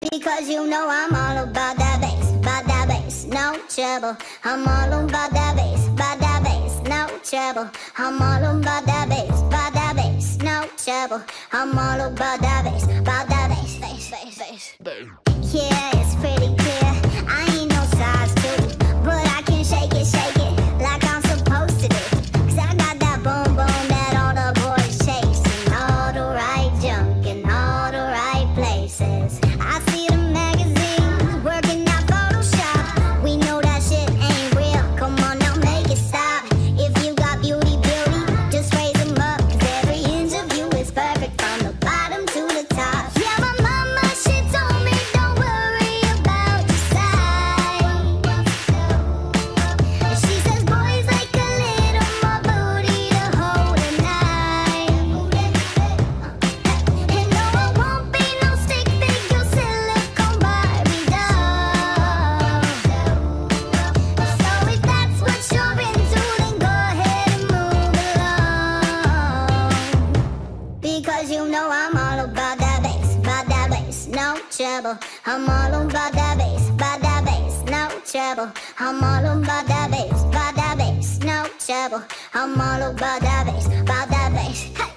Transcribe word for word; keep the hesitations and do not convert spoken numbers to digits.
Because you know I'm all about that bass, about that bass, no trouble. I'm all about that bass, about that bass, no trouble. I'm all about that bass, about that bass, no trouble. I'm all about that bass, about that bass, bass, bass, bass. Yeah, it's pretty clear. I ain't no size two, but I can shake it, shake it like I'm supposed to do. Cause I got that boom boom that all the boys chasing, all the right junk in all the right places. I see the magazines working out Photoshop. We know that shit ain't real. Come on now, make it stop. If you got beauty, beauty, just raise them up. Cause every inch of you is perfect from the bottom to the top. Yeah, my mama, she told me don't worry about your size. And she says boys like a little more booty to hold at night. And no, I won't be no stick figure silicone Barbie doll. So if that's what you're into, then go ahead and move along. Because you know I'm all about that bass, about that bass, no trouble. I'm all about that bass, about that bass, no trouble. I'm all about that bass, about that bass, no trouble. I'm all about that bass, about that bass. Hey.